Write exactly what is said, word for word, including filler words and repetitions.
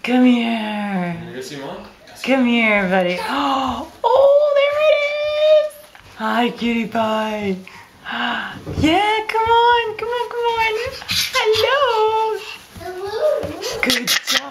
Come here. You go see Mom? Come here, buddy. Oh, there it is. Hi, cutie pie. Yeah, come on, come on, come on. Hello. Hello. Good job.